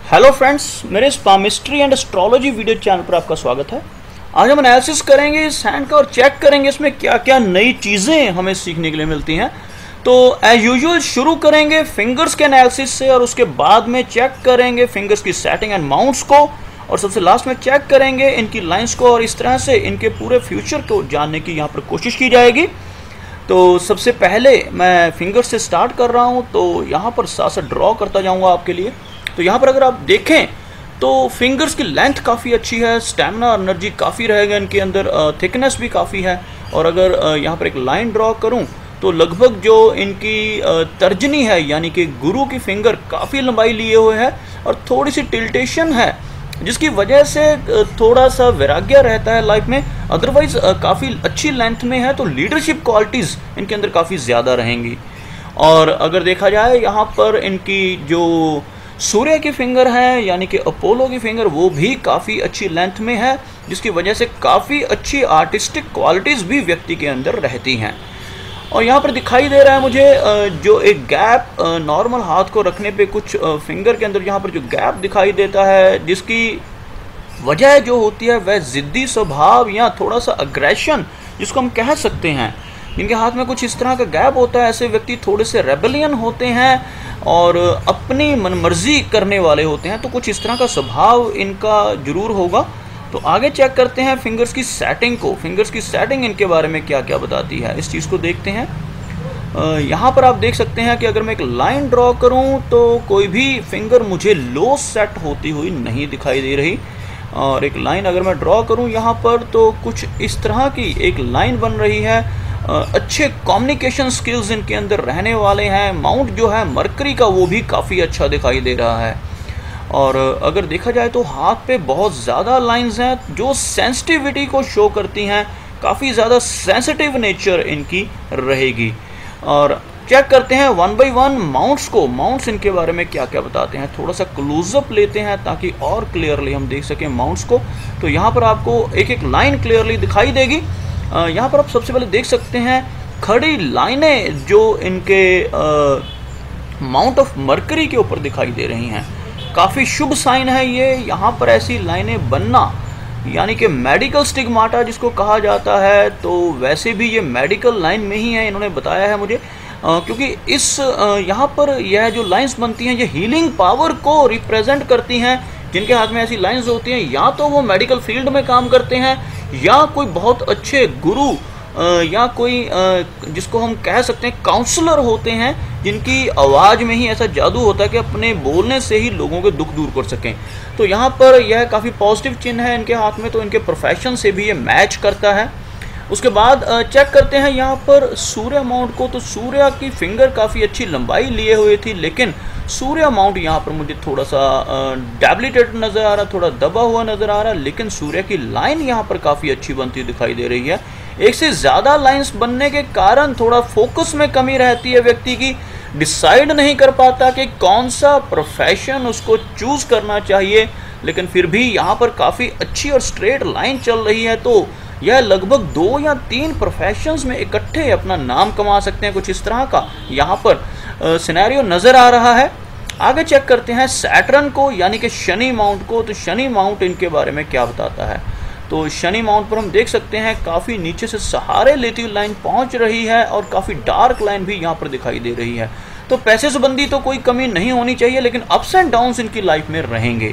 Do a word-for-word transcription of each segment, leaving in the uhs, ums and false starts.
Hello friends, मेरे इस palmistry and astrology video channel पर आपका स्वागत है। आज हम एनालिसिस करेंगे इस हैंड का और चेक करेंगे इसमें क्या क्या नई चीज़ें हमें सीखने के लिए मिलती हैं। तो एज यूजुअल शुरू करेंगे फिंगर्स के एनालिसिस से और उसके बाद में चेक करेंगे फिंगर्स की सेटिंग एंड माउंट्स को, और सबसे लास्ट में चेक करेंगे इनकी लाइंस को, और इस तरह से इनके पूरे फ्यूचर को जानने की यहाँ पर कोशिश की जाएगी। तो सबसे पहले मैं फिंगर से स्टार्ट कर रहा हूँ, तो यहाँ पर साथ साथ ड्रॉ करता जाऊँगा आपके लिए। तो यहाँ पर अगर आप देखें तो फिंगर्स की लेंथ काफ़ी अच्छी है, स्टैमिना और एनर्जी काफ़ी रहेगा इनके अंदर, थिकनेस भी काफ़ी है। और अगर यहाँ पर एक लाइन ड्रॉ करूँ तो लगभग जो इनकी तर्जनी है यानी कि गुरु की फिंगर काफ़ी लंबाई लिए हुए है और थोड़ी सी टिल्टेशन है, जिसकी वजह से थोड़ा सा वैराग्य रहता है लाइफ में। अदरवाइज काफ़ी अच्छी लेंथ में है, तो लीडरशिप क्वालिटीज़ इनके अंदर काफ़ी ज़्यादा रहेंगी। और अगर देखा जाए यहाँ पर इनकी जो सूर्य की फिंगर है यानी कि अपोलो की फिंगर, वो भी काफ़ी अच्छी लेंथ में है, जिसकी वजह से काफ़ी अच्छी आर्टिस्टिक क्वालिटीज़ भी व्यक्ति के अंदर रहती हैं। और यहाँ पर दिखाई दे रहा है मुझे जो एक गैप नॉर्मल हाथ को रखने पे कुछ फिंगर के अंदर यहाँ पर जो गैप दिखाई देता है, जिसकी वजह जो होती है वह ज़िद्दी स्वभाव या थोड़ा सा अग्रेशन जिसको हम कह सकते हैं। जिनके हाथ में कुछ इस तरह का गैप होता है, ऐसे व्यक्ति थोड़े से रेबेलियन होते हैं और अपनी मनमर्जी करने वाले होते हैं, तो कुछ इस तरह का स्वभाव इनका जरूर होगा। तो आगे चेक करते हैं फिंगर्स की सेटिंग को। फिंगर्स की सेटिंग इनके बारे में क्या क्या बताती है, इस चीज़ को देखते हैं। यहाँ पर आप देख सकते हैं कि अगर मैं एक लाइन ड्रॉ करूँ तो कोई भी फिंगर मुझे लो सेट होती हुई नहीं दिखाई दे रही। और एक लाइन अगर मैं ड्रॉ करूँ यहाँ पर तो कुछ इस तरह की एक लाइन बन रही है। अच्छे कम्युनिकेशन स्किल्स इनके अंदर रहने वाले हैं। माउंट जो है मरकरी का वो भी काफ़ी अच्छा दिखाई दे रहा है। और अगर देखा जाए तो हाथ पे बहुत ज़्यादा लाइंस हैं जो सेंसिटिविटी को शो करती हैं, काफ़ी ज़्यादा सेंसिटिव नेचर इनकी रहेगी। और चेक करते हैं वन बाय वन माउंट्स को। माउंट्स इनके बारे में क्या क्या बताते हैं, थोड़ा सा क्लोजअप लेते हैं ताकि और क्लियरली हम देख सकें माउंट्स को। तो यहाँ पर आपको एक एक लाइन क्लियरली दिखाई देगी। यहाँ पर आप सबसे पहले देख सकते हैं खड़ी लाइनें जो इनके माउंट ऑफ मरकरी के ऊपर दिखाई दे रही हैं। काफ़ी शुभ साइन है ये, यहाँ पर ऐसी लाइनें बनना, यानी कि मेडिकल स्टिग्माटा जिसको कहा जाता है। तो वैसे भी ये मेडिकल लाइन में ही है, इन्होंने बताया है मुझे, आ, क्योंकि इस आ, यहाँ पर यह जो लाइंस बनती हैं ये हीलिंग पावर को रिप्रेजेंट करती हैं। जिनके हाथ में ऐसी लाइंस होती हैं या तो वो मेडिकल फील्ड में काम करते हैं या कोई बहुत अच्छे गुरु या कोई जिसको हम कह सकते हैं काउंसलर होते हैं, जिनकी आवाज़ में ही ऐसा जादू होता है कि अपने बोलने से ही लोगों के दुख दूर कर सकें। तो यहाँ पर यह काफ़ी पॉजिटिव चिन्ह है इनके हाथ में, तो इनके प्रोफेशन से भी ये मैच करता है। उसके बाद चेक करते हैं यहाँ पर सूर्य माउंट को। तो सूर्य की फिंगर काफ़ी अच्छी लंबाई लिए हुए थी, लेकिन सूर्य माउंट यहाँ पर मुझे थोड़ा सा डैबलिटेड नज़र आ रहा, थोड़ा दबा हुआ नज़र आ रहा, लेकिन सूर्य की लाइन यहाँ पर काफ़ी अच्छी बनती दिखाई दे रही है। एक से ज़्यादा लाइंस बनने के कारण थोड़ा फोकस में कमी रहती है व्यक्ति की, डिसाइड नहीं कर पाता कि कौन सा प्रोफेशन उसको चूज़ करना चाहिए। लेकिन फिर भी यहाँ पर काफ़ी अच्छी और स्ट्रेट लाइन चल रही है, तो यह लगभग दो या तीन प्रोफेशंस में इकट्ठे अपना नाम कमा सकते हैं। कुछ इस तरह का यहाँ पर सिनेरियो नज़र आ रहा है। आगे चेक करते हैं सैटर्न को यानी कि शनि माउंट को। तो शनि माउंट इनके बारे में क्या बताता है, तो शनि माउंट पर हम देख सकते हैं काफ़ी नीचे से सहारे लेती हुई लाइन पहुंच रही है और काफ़ी डार्क लाइन भी यहाँ पर दिखाई दे रही है। तो पैसे संबंधी तो कोई कमी नहीं होनी चाहिए, लेकिन अप्स एंड डाउन्स इनकी लाइफ में रहेंगे।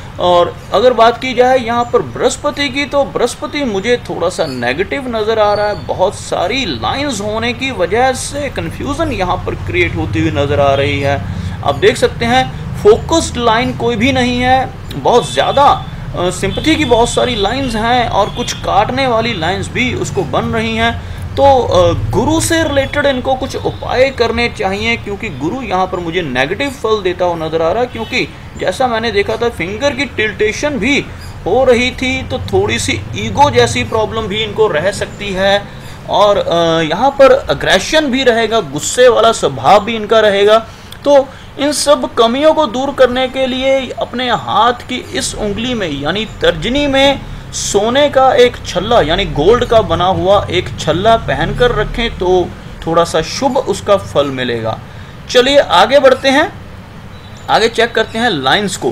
और अगर बात की जाए यहाँ पर बृहस्पति की, तो बृहस्पति मुझे थोड़ा सा नेगेटिव नज़र आ रहा है। बहुत सारी लाइंस होने की वजह से कन्फ्यूज़न यहाँ पर क्रिएट होती हुई नज़र आ रही है। आप देख सकते हैं फोकस्ड लाइन कोई भी नहीं है, बहुत ज़्यादा सिंपथी की बहुत सारी लाइंस हैं और कुछ काटने वाली लाइंस भी उसको बन रही हैं। तो गुरु से रिलेटेड इनको कुछ उपाय करने चाहिए, क्योंकि गुरु यहाँ पर मुझे नेगेटिव फल देता हुआ नज़र आ रहा है। क्योंकि जैसा मैंने देखा था फिंगर की टिल्टेशन भी हो रही थी, तो थोड़ी सी ईगो जैसी प्रॉब्लम भी इनको रह सकती है। और यहाँ पर अग्रेशन भी रहेगा, गुस्से वाला स्वभाव भी इनका रहेगा। तो इन सब कमियों को दूर करने के लिए अपने हाथ की इस उंगली में यानी तर्जनी में सोने का एक छल्ला यानी गोल्ड का बना हुआ एक छल्ला पहनकर रखें, तो थोड़ा सा शुभ उसका फल मिलेगा। चलिए आगे बढ़ते हैं, आगे चेक करते हैं लाइंस को।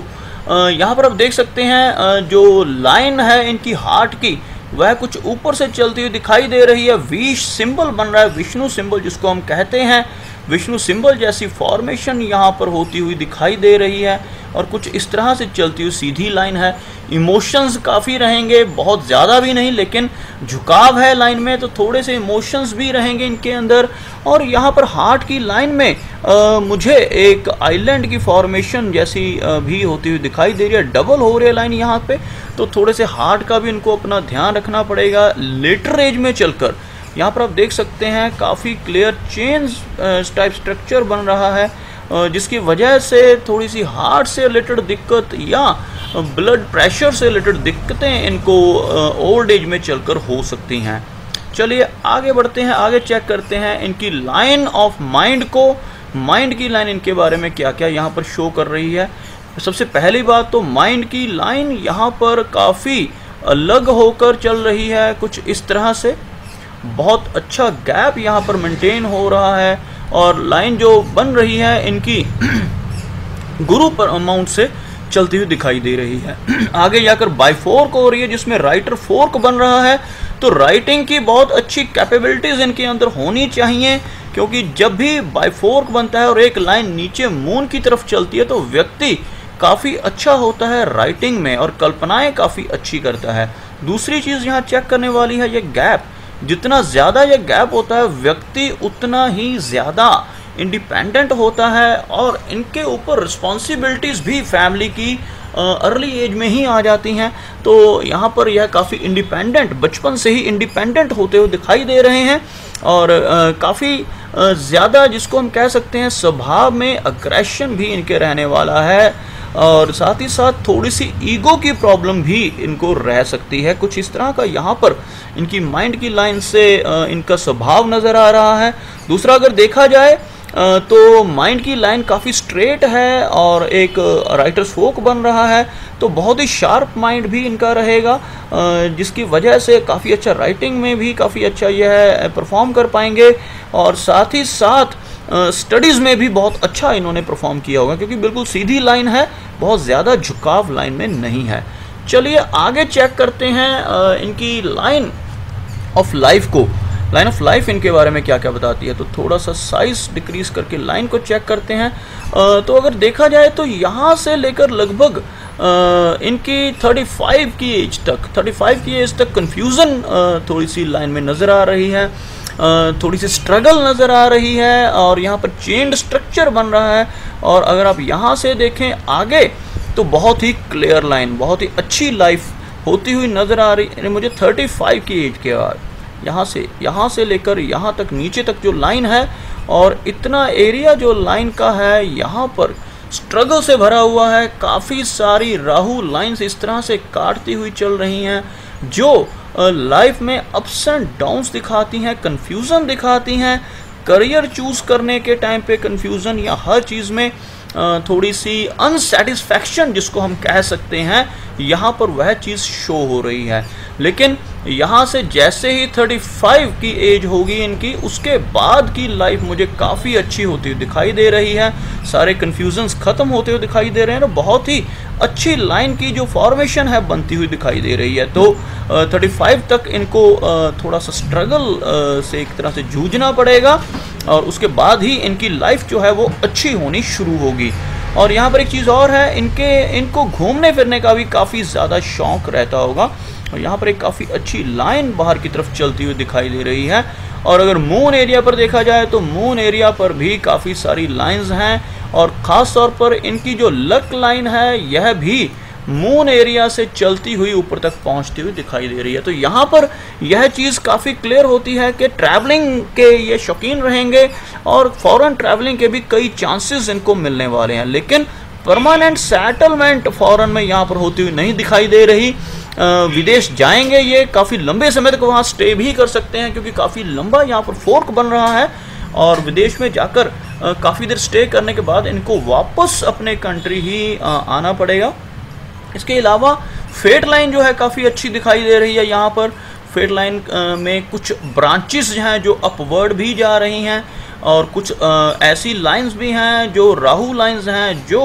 यहाँ पर आप देख सकते हैं जो लाइन है इनकी हार्ट की वह कुछ ऊपर से चलती हुई दिखाई दे रही है। वी सिंबल बन रहा है, विष्णु सिंबल जिसको हम कहते हैं, विष्णु सिंबल जैसी फॉर्मेशन यहाँ पर होती हुई दिखाई दे रही है और कुछ इस तरह से चलती हुई सीधी लाइन है। इमोशंस काफ़ी रहेंगे, बहुत ज़्यादा भी नहीं, लेकिन झुकाव है लाइन में तो थोड़े से इमोशंस भी रहेंगे इनके अंदर। और यहाँ पर हार्ट की लाइन में आ, मुझे एक आइलैंड की फॉर्मेशन जैसी आ, भी होती हुई दिखाई दे रही है, डबल हो रही है लाइन यहाँ पे, तो थोड़े से हार्ट का भी इनको अपना ध्यान रखना पड़ेगा लेटर एज में चलकर। यहाँ पर आप देख सकते हैं काफ़ी क्लियर चेन टाइप स्ट्रक्चर बन रहा है, जिसकी वजह से थोड़ी सी हार्ट से रिलेटेड दिक्कत या ब्लड प्रेशर से रिलेटेड दिक्कतें इनको ओल्ड एज में चलकर हो सकती हैं। चलिए आगे बढ़ते हैं, आगे चेक करते हैं इनकी लाइन ऑफ माइंड को। माइंड की लाइन इनके बारे में क्या क्या यहाँ पर शो कर रही है। सबसे पहली बात तो माइंड की लाइन यहाँ पर काफ़ी अलग होकर चल रही है, कुछ इस तरह से बहुत अच्छा गैप यहाँ पर मेंटेन हो रहा है और लाइन जो बन रही है इनकी गुरु पर अमाउंट से चलती हुई दिखाई दे रही है। आगे जाकर बाई फोर्क हो रही है जिसमें राइटर फोर्क बन रहा है, तो राइटिंग की बहुत अच्छी कैपेबिलिटीज इनके अंदर होनी चाहिए, क्योंकि जब भी बाई फोर्क बनता है और एक लाइन नीचे मून की तरफ चलती है तो व्यक्ति काफ़ी अच्छा होता है राइटिंग में और कल्पनाएं काफ़ी अच्छी करता है। दूसरी चीज़ यहाँ चेक करने वाली है ये गैप, जितना ज़्यादा ये गैप होता है व्यक्ति उतना ही ज़्यादा इंडिपेंडेंट होता है और इनके ऊपर रिस्पॉन्सिबिलिटीज़ भी फैमिली की अर्ली एज में ही आ जाती हैं। तो यहाँ पर यह काफ़ी इंडिपेंडेंट, बचपन से ही इंडिपेंडेंट होते हुए दिखाई दे रहे हैं और काफ़ी ज़्यादा जिसको हम कह सकते हैं स्वभाव में अग्रेशन भी इनके रहने वाला है और साथ ही साथ थोड़ी सी ईगो की प्रॉब्लम भी इनको रह सकती है। कुछ इस तरह का यहाँ पर इनकी माइंड की लाइन से इनका स्वभाव नज़र आ रहा है। दूसरा अगर देखा जाए तो माइंड की लाइन काफ़ी स्ट्रेट है और एक राइटर्स फोक बन रहा है, तो बहुत ही शार्प माइंड भी इनका रहेगा, जिसकी वजह से काफ़ी अच्छा राइटिंग में भी काफ़ी अच्छा यह परफॉर्म कर पाएंगे और साथ ही साथ स्टडीज़ में भी बहुत अच्छा इन्होंने परफॉर्म किया होगा, क्योंकि बिल्कुल सीधी लाइन है, बहुत ज़्यादा झुकाव लाइन में नहीं है। चलिए आगे चेक करते हैं इनकी लाइन ऑफ लाइफ को। लाइन ऑफ लाइफ इनके बारे में क्या क्या बताती है, तो थोड़ा सा साइज डिक्रीज करके लाइन को चेक करते हैं। तो अगर देखा जाए तो यहाँ से लेकर लगभग इनकी पैंतीस की एज तक पैंतीस की एज तक कन्फ्यूज़न थोड़ी सी लाइन में नज़र आ रही है, थोड़ी सी स्ट्रगल नज़र आ रही है और यहाँ पर चेन्ड स्ट्रक्चर बन रहा है। और अगर आप यहाँ से देखें आगे तो बहुत ही क्लियर लाइन, बहुत ही अच्छी लाइफ होती हुई नज़र आ रही है मुझे पैंतीस की एज के बाद। यहाँ से यहाँ से लेकर यहाँ तक नीचे तक जो लाइन है और इतना एरिया जो लाइन का है यहाँ पर स्ट्रगल से भरा हुआ है। काफ़ी सारी राहु लाइंस इस तरह से काटती हुई चल रही हैं जो लाइफ में अप्स एंड डाउन्स दिखाती हैं, कन्फ्यूज़न दिखाती हैं, करियर चूज़ करने के टाइम पे कन्फ्यूज़न या हर चीज़ में थोड़ी सी अनसेटिस्फैक्शन जिसको हम कह सकते हैं, यहाँ पर वह चीज़ शो हो रही है। लेकिन यहाँ से जैसे ही पैंतीस की एज होगी इनकी, उसके बाद की लाइफ मुझे काफ़ी अच्छी होती हुई दिखाई दे रही है, सारे कन्फ्यूजन्स ख़त्म होते हुए दिखाई दे रहे हैं, बहुत ही अच्छी लाइन की जो फॉर्मेशन है बनती हुई दिखाई दे रही है। तो पैंतीस तक इनको थोड़ा सा स्ट्रगल से एक तरह से जूझना पड़ेगा और उसके बाद ही इनकी लाइफ जो है वो अच्छी होनी शुरू होगी। और यहाँ पर एक चीज़ और है, इनके इनको घूमने फिरने का भी काफ़ी ज़्यादा शौक़ रहता होगा और यहाँ पर एक काफ़ी अच्छी लाइन बाहर की तरफ चलती हुई दिखाई दे रही है। और अगर मून एरिया पर देखा जाए तो मून एरिया पर भी काफ़ी सारी लाइंस हैं और ख़ास तौर पर इनकी जो लक लाइन है यह भी मून एरिया से चलती हुई ऊपर तक पहुंचती हुई दिखाई दे रही है। तो यहाँ पर यह चीज़ काफ़ी क्लियर होती है कि ट्रैवलिंग के ये शौकीन रहेंगे और फॉरेन ट्रैवलिंग के भी कई चांसेस इनको मिलने वाले हैं, लेकिन परमानेंट सेटलमेंट फॉरेन में यहाँ पर होती हुई नहीं दिखाई दे रही। विदेश जाएंगे ये, काफ़ी लंबे समय तक वहाँ स्टे भी कर सकते हैं क्योंकि काफ़ी लंबा यहाँ पर फोर्क बन रहा है और विदेश में जाकर काफ़ी देर स्टे करने के बाद इनको वापस अपने कंट्री ही आना पड़ेगा। इसके अलावा फेट लाइन जो है काफ़ी अच्छी दिखाई दे रही है। यहाँ पर फेट लाइन में कुछ ब्रांचेस हैं जो अपवर्ड भी जा रही हैं और कुछ ऐसी लाइंस भी हैं जो राहु लाइंस हैं जो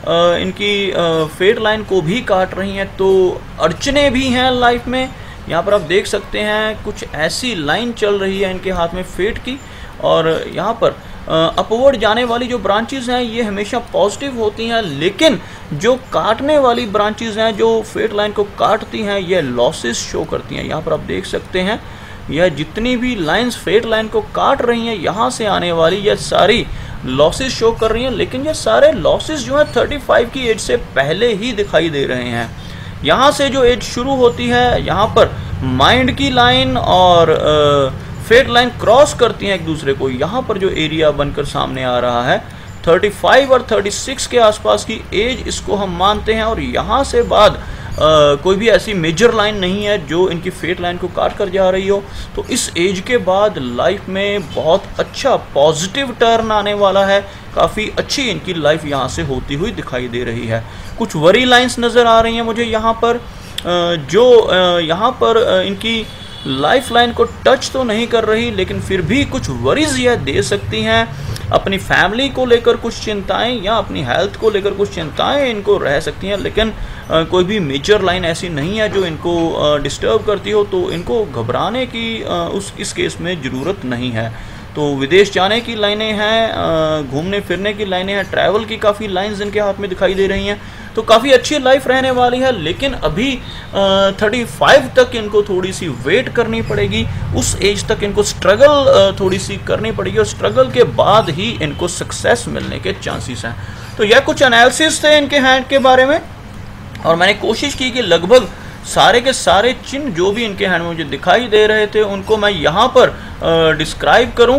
इनकी फेट लाइन को भी काट रही हैं। तो अड़चने भी हैं लाइफ में। यहाँ पर आप देख सकते हैं कुछ ऐसी लाइन चल रही है इनके हाथ में फेट की, और यहाँ पर अपवर्ड जाने वाली जो ब्रांचेस हैं ये हमेशा पॉजिटिव होती हैं, लेकिन जो काटने वाली ब्रांचेस हैं जो फेट लाइन को काटती हैं ये लॉसेस शो करती हैं। यहाँ पर आप देख सकते हैं यह जितनी भी लाइंस फेट लाइन को काट रही हैं यहाँ से आने वाली ये सारी लॉसेस शो कर रही हैं, लेकिन ये सारे लॉसेस जो हैं पैंतीस की एज से पहले ही दिखाई दे रहे हैं। यहाँ से जो एज शुरू होती है यहाँ पर माइंड की लाइन और फेट लाइन क्रॉस करती हैं एक दूसरे को। यहाँ पर जो एरिया बनकर सामने आ रहा है पैंतीस और छत्तीस के आसपास की एज इसको हम मानते हैं, और यहाँ से बाद Uh, कोई भी ऐसी मेजर लाइन नहीं है जो इनकी फेट लाइन को काट कर जा रही हो। तो इस एज के बाद लाइफ में बहुत अच्छा पॉजिटिव टर्न आने वाला है। काफ़ी अच्छी इनकी लाइफ यहाँ से होती हुई दिखाई दे रही है। कुछ वरी लाइंस नज़र आ रही हैं मुझे यहाँ पर, uh, जो uh, यहाँ पर uh, इनकी लाइफ लाइन को टच तो नहीं कर रही, लेकिन फिर भी कुछ वरीज यह दे सकती हैं। अपनी फैमिली को लेकर कुछ चिंताएं या अपनी हेल्थ को लेकर कुछ चिंताएं इनको रह सकती हैं, लेकिन आ, कोई भी मेजर लाइन ऐसी नहीं है जो इनको डिस्टर्ब करती हो। तो इनको घबराने की आ, उस इस केस में ज़रूरत नहीं है। तो विदेश जाने की लाइनें हैं, घूमने फिरने की लाइनें हैं, ट्रैवल की काफ़ी लाइंस इनके हाथ में दिखाई दे रही हैं। तो काफ़ी अच्छी लाइफ रहने वाली है, लेकिन अभी पैंतीस तक इनको थोड़ी सी वेट करनी पड़ेगी। उस एज तक इनको स्ट्रगल थोड़ी सी करनी पड़ेगी, और स्ट्रगल के बाद ही इनको सक्सेस मिलने के चांसेस हैं। तो यह कुछ एनालिसिस थे इनके हैंड के बारे में, और मैंने कोशिश की कि लगभग सारे के सारे चिन्ह जो भी इनके हैंड में मुझे दिखाई दे रहे थे उनको मैं यहाँ पर डिस्क्राइब करूँ,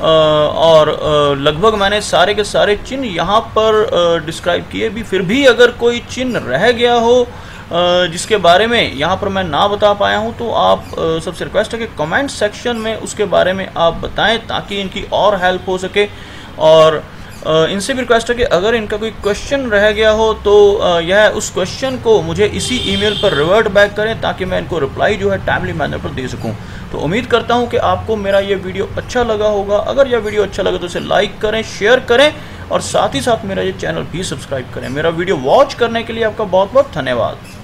और लगभग मैंने सारे के सारे चिन्ह यहाँ पर डिस्क्राइब किए भी। फिर भी अगर कोई चिन्ह रह गया हो जिसके बारे में यहाँ पर मैं ना बता पाया हूँ, तो आप सबसे रिक्वेस्ट है कि कमेंट सेक्शन में उसके बारे में आप बताएं ताकि इनकी और हेल्प हो सके। और इनसे भी रिक्वेस्ट है कि अगर इनका कोई क्वेश्चन रह गया हो तो यह उस क्वेश्चन को मुझे इसी ईमेल पर रिवर्ट बैक करें ताकि मैं इनको रिप्लाई जो है टाइमली मैनर पर दे सकूं। तो उम्मीद करता हूं कि आपको मेरा ये वीडियो अच्छा लगा होगा। अगर यह वीडियो अच्छा लगा तो इसे लाइक करें, शेयर करें, और साथ ही साथ मेरा ये चैनल भी सब्सक्राइब करें। मेरा वीडियो वॉच करने के लिए आपका बहुत बहुत धन्यवाद।